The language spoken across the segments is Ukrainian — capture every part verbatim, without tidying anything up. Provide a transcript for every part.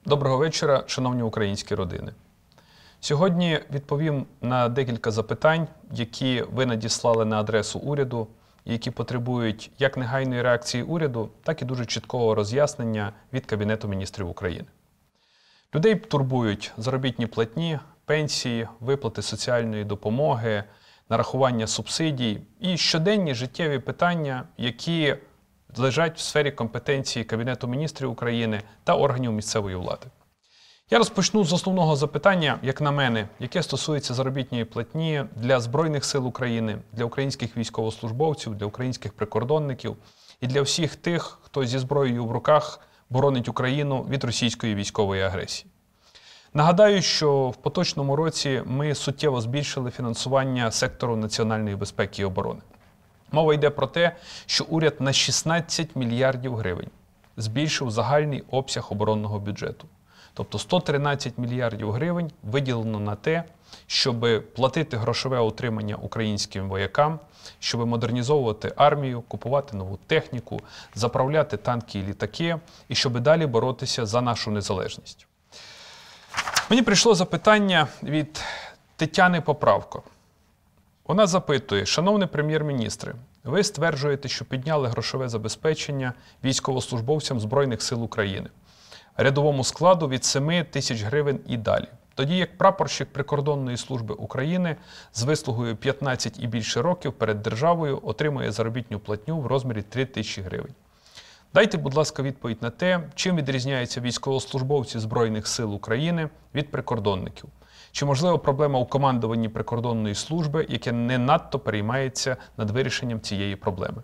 Доброго вечора, шановні українські родини. Сьогодні відповім на декілька запитань, які ви надіслали на адресу уряду, які потребують як негайної реакції уряду, так і дуже чіткого роз'яснення від Кабінету міністрів України. Людей турбують заробітні платні, пенсії, виплати соціальної допомоги, нарахування субсидій і щоденні життєві питання, які лежать в сфері компетенції Кабінету міністрів України та органів місцевої влади. Я розпочну з основного запитання, як на мене, яке стосується заробітної платні для Збройних сил України, для українських військовослужбовців, для українських прикордонників і для всіх тих, хто зі зброєю в руках боронить Україну від російської військової агресії. Нагадаю, що в поточному році ми суттєво збільшили фінансування сектору національної безпеки і оборони. Мова йде про те, що уряд на шістнадцять мільярдів гривень збільшив загальний обсяг оборонного бюджету. Тобто сто тринадцять мільярдів гривень виділено на те, щоб платити грошове утримання українським воякам, щоб модернізовувати армію, купувати нову техніку, заправляти танки і літаки, і щоб далі боротися за нашу незалежність. Мені прийшло запитання від Тетяни Поправко. Вона запитує: шановний прем'єр-міністре, ви стверджуєте, що підняли грошове забезпечення військовослужбовцям Збройних сил України, рядовому складу від семи тисяч гривень і далі. Тоді як прапорщик Прикордонної служби України з вислугою п'ятнадцять і більше років перед державою отримує заробітну платню в розмірі три тисячі гривень. Дайте, будь ласка, відповідь на те, чим відрізняються військовослужбовці Збройних сил України від прикордонників. Чи, можливо, проблема у командуванні прикордонної служби, яке не надто переймається над вирішенням цієї проблеми?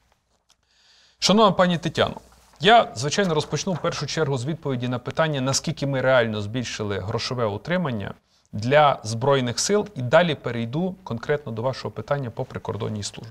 Шановна пані Тетяно, я, звичайно, розпочну в першу чергу з відповіді на питання, наскільки ми реально збільшили грошове утримання для Збройних сил, і далі перейду конкретно до вашого питання по прикордонній службі.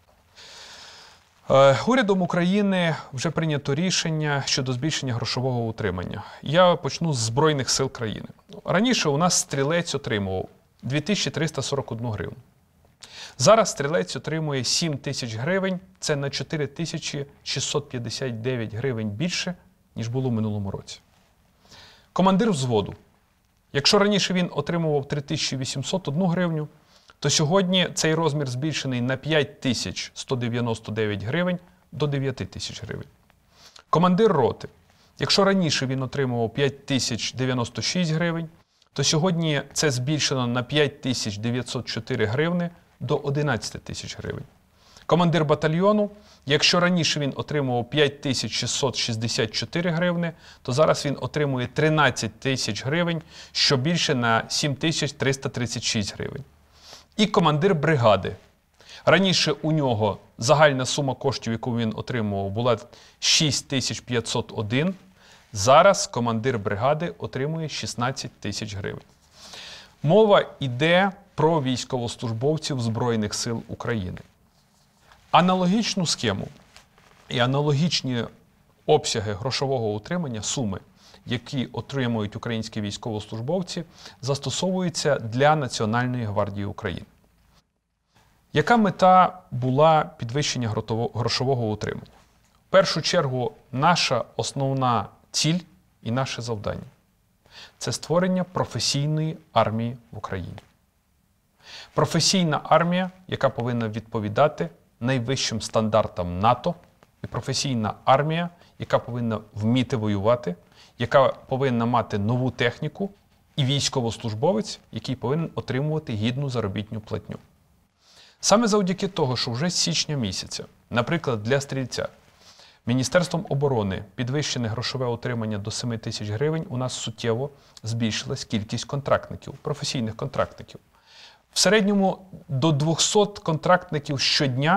Урядом України вже прийнято рішення щодо збільшення грошового утримання. Я почну з Збройних сил країни. Раніше у нас стрілець отримував дві тисячі триста сорок одну гривню. Зараз стрілець отримує сім тисяч гривень, це на чотири тисячі шістсот п'ятдесят дев'ять гривень більше, ніж було в минулому році. Командир взводу. Якщо раніше він отримував три тисячі вісімсот одну гривню, то сьогодні цей розмір збільшений на п'ять тисяч сто дев'яносто дев'ять гривень до дев'ять тисяч гривень. Командир роти. Якщо раніше він отримував п'ять тисяч дев'яносто шість гривень, то сьогодні це збільшено на п'ять тисяч дев'ятсот чотири гривни до одинадцять тисяч гривень. Командир батальйону. Якщо раніше він отримував п'ять тисяч шістсот шістдесят чотири гривни, то зараз він отримує тринадцять тисяч гривень, що більше на сім тисяч триста тридцять шість гривень. І командир бригади. Раніше у нього загальна сума коштів, яку він отримував, була шість тисяч п'ятсот один. Зараз командир бригади отримує шістнадцять тисяч гривень. Мова йде про військовослужбовців Збройних сил України. Аналогічну схему і аналогічні обсяги грошового утримання, суми, які отримують українські військовослужбовці, застосовуються для Національної гвардії України. Яка мета була підвищення грошового утримання? В першу чергу, наша основна ціль і наше завдання – це створення професійної армії в Україні. Професійна армія, яка повинна відповідати найвищим стандартам НАТО, і професійна армія, яка повинна вміти воювати, яка повинна мати нову техніку, і військовослужбовець, який повинен отримувати гідну заробітну платню. Саме завдяки того, що вже з січня місяця, наприклад, для стрільця, Міністерством оборони підвищене грошове утримання до семи тисяч гривень, у нас суттєво збільшилась кількість контрактників, професійних контрактників. В середньому до двохсот контрактників щодня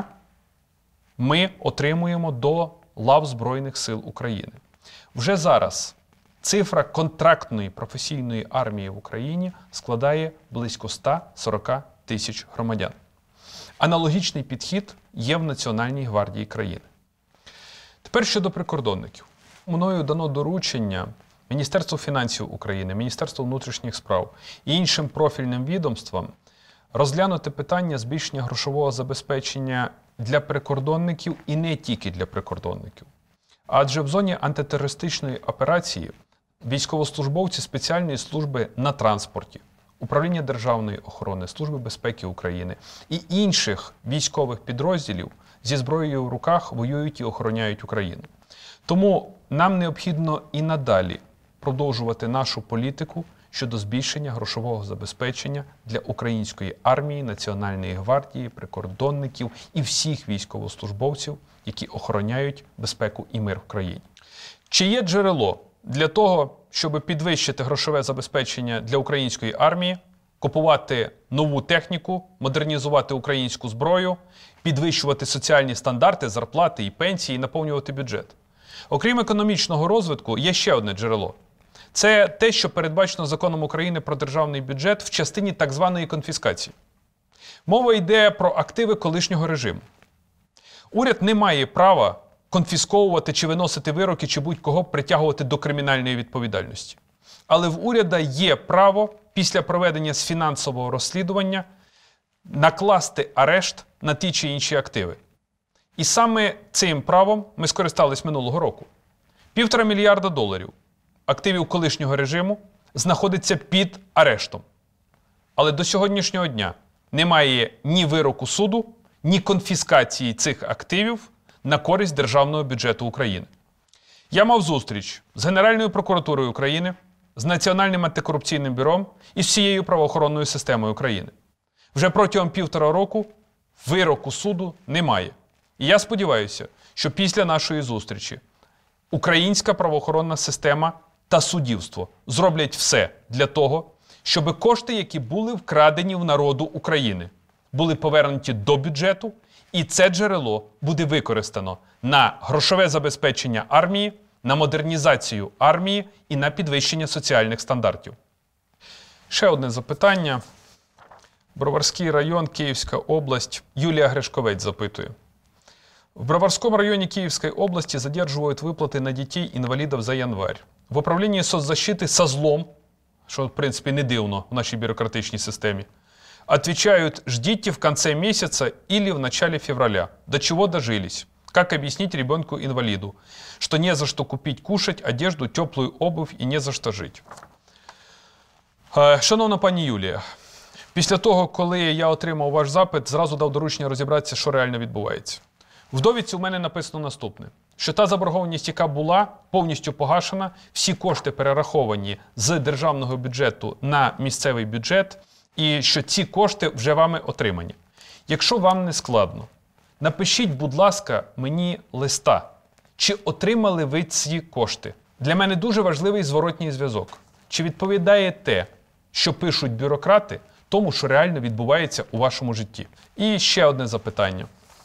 ми отримуємо до лав Збройних сил України. Вже зараз цифра контрактної професійної армії в Україні складає близько ста сорока тисяч громадян. Аналогічний підхід є в Національній гвардії країни. Тепер щодо прикордонників. Мною дано доручення Міністерству фінансів України, Міністерству внутрішніх справ і іншим профільним відомствам розглянути питання збільшення грошового забезпечення для прикордонників і не тільки для прикордонників. Адже в зоні антитерористичної операції військовослужбовці спеціальної служби на транспорті, Управління Державної охорони, Служби безпеки України і інших військових підрозділів зі зброєю в руках воюють і охороняють Україну. Тому нам необхідно і надалі продовжувати нашу політику щодо збільшення грошового забезпечення для української армії, Національної гвардії, прикордонників і всіх військовослужбовців, які охороняють безпеку і мир в країні. Чи є джерело для того, щоб підвищити грошове забезпечення для української армії, купувати нову техніку, модернізувати українську зброю, підвищувати соціальні стандарти, зарплати і пенсії і наповнювати бюджет? Окрім економічного розвитку, є ще одне джерело. Це те, що передбачено Законом України про державний бюджет в частині так званої конфіскації. Мова йде про активи колишнього режиму. Уряд не має права конфісковувати чи виносити вироки, чи будь-кого притягувати до кримінальної відповідальності. Але в уряду є право після проведення з фінансового розслідування накласти арешт на ті чи інші активи. І саме цим правом ми скористались минулого року. Півтора мільярда доларів активів колишнього режиму знаходиться під арештом. Але до сьогоднішнього дня немає ні вироку суду, ні конфіскації цих активів на користь державного бюджету України. Я мав зустріч з Генеральною прокуратурою України, з Національним антикорупційним бюро і з всією правоохоронною системою України. Вже протягом півтора року вироку суду немає. І я сподіваюся, що після нашої зустрічі українська правоохоронна система та суддівство зроблять все для того, щоб кошти, які були вкрадені в народу України, були повернуті до бюджету, і це джерело буде використано на грошове забезпечення армії, на модернізацію армії і на підвищення соціальних стандартів. Ще одне запитання. Броварський район, Київська область. Юлія Гришковець запитує. В Броварском районе Киевской области задерживают выплаты на детей-инвалидов за январь. В управлінні соцзащити со злом, що, в принципі, не дивно в нашій бюрократичній системі, отвечают: ждите в конце месяца или в начале февраля. До чего дожились? Как объяснить ребенку-инвалиду, что не за что купить кушать, одежду, теплую обувь и не за что жить? Шановна пані Юлія, після того, коли я отримав ваш запит, зразу дав доручення розібратися, що реально відбувається. В довідці у мене написано наступне, що та заборгованість, яка була, повністю погашена, всі кошти перераховані з державного бюджету на місцевий бюджет, і що ці кошти вже вами отримані. Якщо вам не складно, напишіть, будь ласка, мені листа, чи отримали ви ці кошти. Для мене дуже важливий зворотній зв'язок. Чи відповідає те, що пишуть бюрократи, тому, що реально відбувається у вашому житті? І ще одне запитання.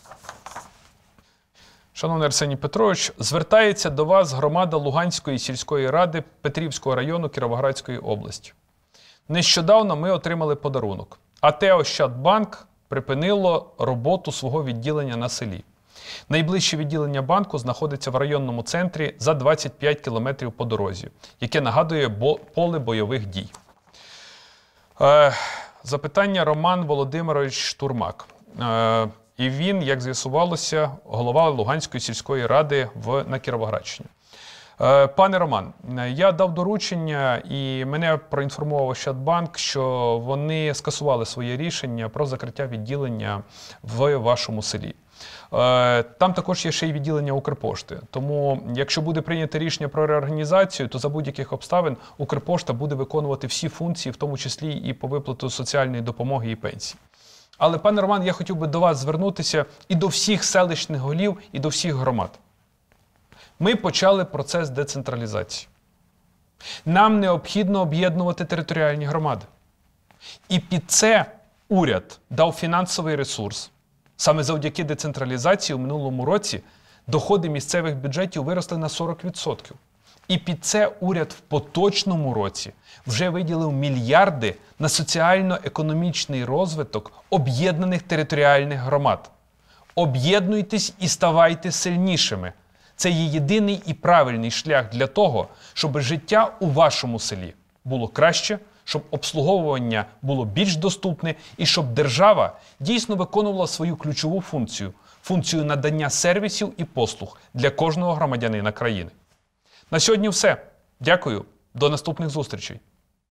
Шановний Арсеній Петрович, звертається до вас громада Луганської сільської ради Петрівського району Кіровоградської області. Нещодавно ми отримали подарунок. АТ «Ощадбанк» припинило роботу свого відділення на селі. Найближче відділення банку знаходиться в районному центрі за двадцять п'ять кілометрів по дорозі, яке нагадує бо поле бойових дій. Е, запитання Роман Володимирович Штурмак. Е, І він, як з'ясувалося, голова Луганської сільської ради в, на Кіровоградщині. Е, пане Роман, я дав доручення і мене проінформував Ощадбанк, що вони скасували своє рішення про закриття відділення в вашому селі. Е, там також є ще й відділення Укрпошти. Тому, якщо буде прийнято рішення про реорганізацію, то за будь-яких обставин Укрпошта буде виконувати всі функції, в тому числі і по виплату соціальної допомоги і пенсії. Але, пане Роман, я хотів би до вас звернутися і до всіх селищних голів, і до всіх громад. Ми почали процес децентралізації. Нам необхідно об'єднувати територіальні громади. І під це уряд дав фінансовий ресурс. Саме завдяки децентралізації у минулому році доходи місцевих бюджетів виросли на сорок відсотків. І під це уряд в поточному році вже виділив мільярди на соціально-економічний розвиток об'єднаних територіальних громад. Об'єднуйтесь і ставайте сильнішими. Це є єдиний і правильний шлях для того, щоб життя у вашому селі було краще, щоб обслуговування було більш доступне і щоб держава дійсно виконувала свою ключову функцію – функцію надання сервісів і послуг для кожного громадянина країни. На сьогодні все. Дякую До наступних зустрічей!